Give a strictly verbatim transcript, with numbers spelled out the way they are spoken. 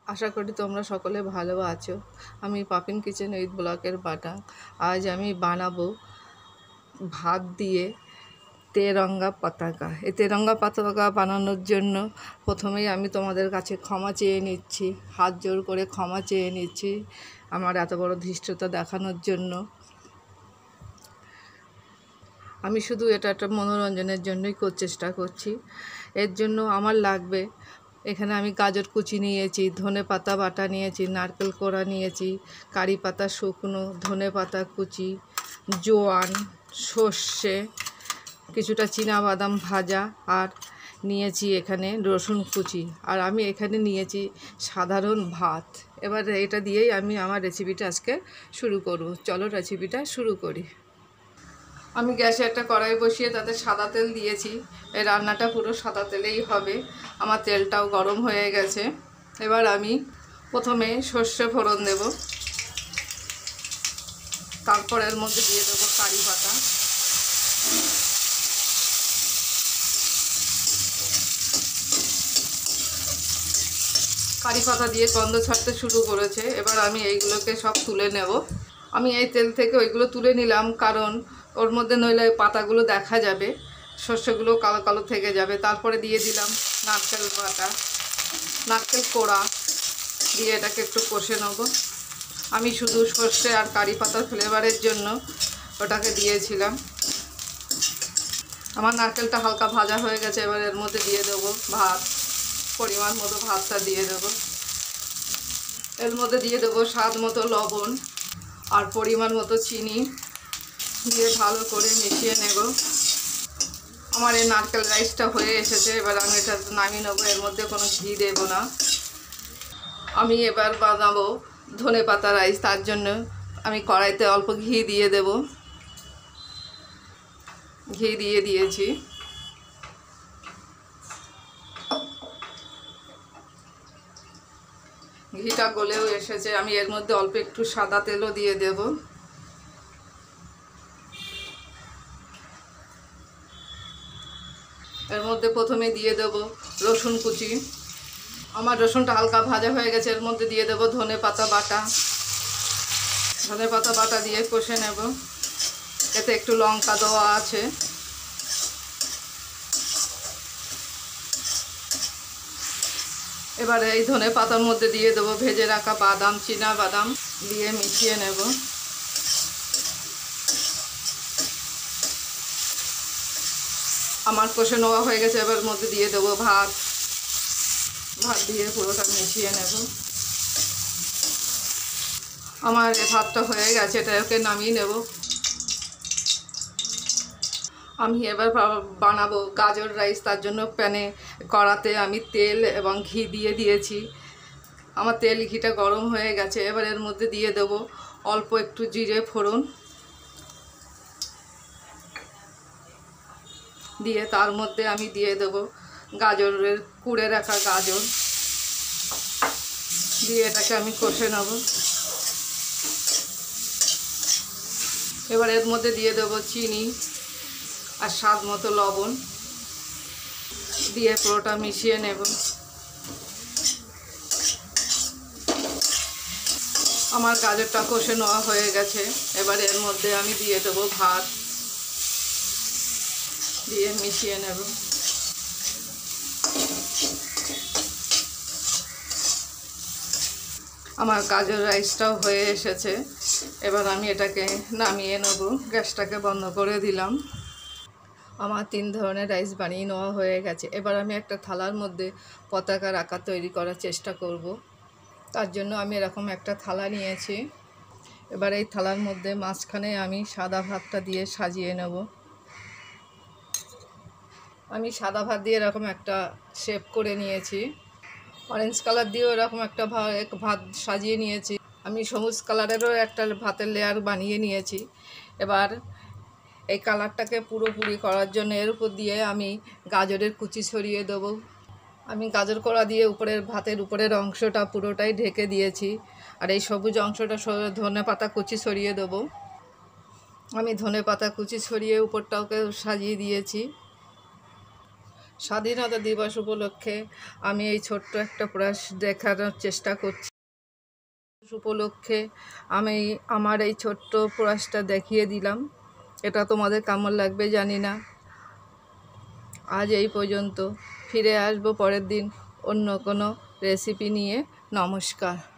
আশা করি তোমরা সকলে ভালো আছো। আমি পাপিন কিচেন উইথ ব্লকের বাটা। আজ আমি বানাবো ভাত দিয়ে তেরঙ্গা পতাকা। এই তেরঙ্গা পতাকা বানানোর জন্য প্রথমেই আমি তোমাদের কাছে ক্ষমা চেয়ে নিচ্ছি, হাত জোর করে ক্ষমা চেয়ে নিচ্ছি আমার এত বড় ধৃষ্টতা দেখানোর জন্য। আমি শুধু এটা একটা মনোরঞ্জনের জন্যই চেষ্টা করছি। এর জন্য আমার লাগবে, এখানে আমি গাজর কুচি নিয়েছি, ধনে পাতা বাটা নিয়েছি, নারকেল কোড়া নিয়েছি, কারি পাতা শুকনো, ধনে পাতা কুচি, জোয়ান, সর্ষে, কিছুটা চীনাবাদাম ভাজা, আর নিয়েছি এখানে রসুন কুচি, আর আমি এখানে নিয়েছি সাধারণ ভাত। এবার এটা দিয়েই আমি আমার রেসিপিটা আজকে শুরু করব। চলো রেসিপিটা শুরু করি। আমি গ্যাসে একটা কড়াই বসিয়ে তাতে সাদা তেল দিয়েছি। এই রান্নাটা পুরো সাদা তেলেই হবে। আমার তেলটাও গরম হয়ে গেছে। এবার আমি প্রথমে সর্ষে ফোড়ন দেব, তারপর এর মধ্যে দিয়ে দেবো কারি পাতা, কারি পাতা দিয়ে গন্ধ ছাড়তে শুরু করেছে। এবার আমি এইগুলোকে সব তুলে নেব। আমি এই তেল থেকে ওইগুলো তুলে নিলাম, কারণ ওর মধ্যে নইলে পাতাগুলো দেখা যাবে, সর্ষেগুলো কালো কালো থেকে যাবে। তারপরে দিয়ে দিলাম নারকেল বাটা, নারকেল কোড়া দিয়ে এটাকে একটু কষে নেব। আমি শুধু সর্ষে আর কারি পাতার ফ্লেভারের জন্য ওটাকে দিয়েছিলাম। আমার নারকেলটা হালকা ভাজা হয়ে গেছে। এবার এর মধ্যে দিয়ে দেবো ভাত, পরিমাণ মতো ভাতটা দিয়ে দেবো। এর মধ্যে দিয়ে দেবো স্বাদ মতো লবণ আর পরিমাণ মতো চিনি দিয়ে ভালো করে মিশিয়ে নেব। আমার এই নারকেল রাইসটা হয়ে এসেছে। এবার আমি এটা নামিয়ে নেবো। এর মধ্যে কোনো ঘি দেব না। আমি এবার বানাবো ধনে পাতা রাইস। তার জন্য আমি কড়াইতে অল্প ঘি দিয়ে দেব। ঘি দিয়ে দিয়েছি। ঘিটা গলেও এসেছে। আমি এর মধ্যে অল্প একটু সাদা তেলও দিয়ে দেব। এর মধ্যে প্রথমে দিয়ে দেব রসুন কুচি। আমার রসুনটা হালকা ভাজা হয়ে গেছে। এর মধ্যে দিয়ে দেব ধনে পাতা বাটা। ধনে পাতা বাটা দিয়ে কষে নেব। এতে একটু লঙ্কা দেওয়া আছে। এবার এই ধনে পাতার মধ্যে দিয়ে দেবো ভেজে রাখা বাদাম, চীনা বাদাম দিয়ে মিশিয়ে নেব। আমার কষে নেওয়া হয়ে গেছে। এবার মধ্যে দিয়ে দেবো ভাত। ভাত দিয়ে পুরোটা মিশিয়ে নেব। আমার ভাতটা হয়ে গেছে। এটাকে নামিয়ে নেব। আমি এবার বানাবো গাজর রাইস। তার জন্য প্যানে কড়াতে আমি তেল এবং ঘি দিয়ে দিয়েছি। আমার তেল ঘিটা গরম হয়ে গেছে। এবার এর মধ্যে দিয়ে দেব অল্প একটু জিরে ফোড়ন দিয়ে তার মধ্যে আমি দিয়ে দেব গাজরের কুড়ে রাখা গাজর দিয়ে এটাকে আমি কষে নেব। এবার এর মধ্যে দিয়ে দেব চিনি আর স্বাদ মতো লবণ দিয়ে পুরোটা মিশিয়ে নেব। আমার গাজরটা কষে নেওয়া হয়ে গেছে। এবার এর মধ্যে আমি দিয়ে দেবো ভাত দিয়ে মিশিয়ে নেব। আমার গাজর রাইসটাও হয়ে এসেছে। এবার আমি এটাকে নামিয়ে নেব। গ্যাসটাকে বন্ধ করে দিলাম। আমার তিন ধরনের রাইস বানিয়ে নেওয়া হয়ে গেছে। এবার আমি একটা থালার মধ্যে পতাকার আকার তৈরি করার চেষ্টা করব। তার জন্য আমি এরকম একটা থালা নিয়েছি। এবার এই থালার মধ্যে মাঝখানে আমি সাদা ভাতটা দিয়ে সাজিয়ে নেব। আমি সাদা ভাত দিয়ে এরকম একটা শেপ করে নিয়েছি। অরেঞ্জ কালার দিয়েও এরকম একটা ভাত সাজিয়ে নিয়েছি। আমি সবুজ কালারেরও একটা ভাতের লেয়ার বানিয়ে নিয়েছি। এবার এই কালারটাকে পুরোপুরি করার জন্য এর উপর দিয়ে আমি গাজরের কুচি ছড়িয়ে দেবো। আমি গাজর কোড়া দিয়ে উপরের ভাতের উপরের অংশটা পুরোটাই ঢেকে দিয়েছি। আর এই সবুজ অংশটা ধনে পাতা কুচি ছড়িয়ে দেবো। আমি ধনে পাতা কুচি ছড়িয়ে উপরটাকে সাজিয়ে দিয়েছি। স্বাধীনতা দিবস উপলক্ষে আমি এই ছোট্ট একটা প্রয়াস দেখানোর চেষ্টা করছি। উপলক্ষে আমি আমার এই ছোট্ট প্রয়াসটা দেখিয়ে দিলাম। এটা তোমাদের কেমন লাগবে জানি না। আজ এই পর্যন্ত, ফিরে আসবো পরের দিন অন্য কোনো রেসিপি নিয়ে। নমস্কার।